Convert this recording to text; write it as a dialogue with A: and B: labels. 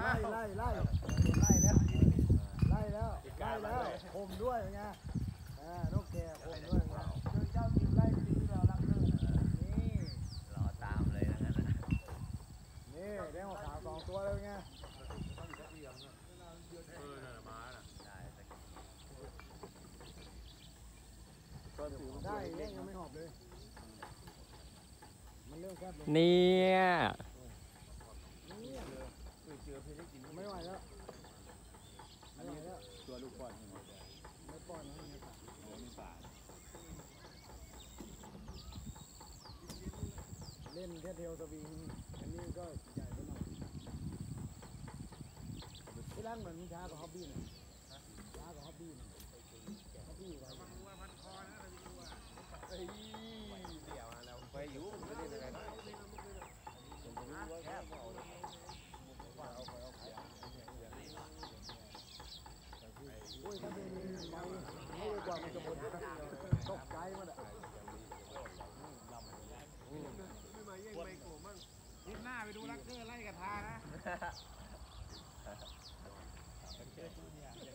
A: ไล่แล้วผมด้วยไงนกแก่ผมด้วยไงเจ้ากินไล่ตีเราลักเลิกนี่
B: รอตามเลยนะงั้นนะ
A: นี่แดงขาว2 ตัวเลยไงได้เล่นยังไม่หอบเลยมันเริ่มแคบลง
C: เนี่ย
A: ไม่ไหวแล้วตัวลูกบอลไม่ป้อนนะไม่ป่าเล่นแค่เทลสวิงอันนี้ก็ใหญ่ไปหน่อยที่ร้านเหมือนช้ากว่าฮอบบี้นะช้ากว่าฮอบบี้นะฮอบบี้ไว้
B: เดี๋ยวเราไปอยู่ไม่ได้อะไรนะ
A: โอ้ยถ้าเป็นไม่กว่ามันจะหมดตกใจมันอ่ะ
D: ไม่มาแย่งไมโครมั่งหน้าไปดูลักเกอร์ไล่กับทานะ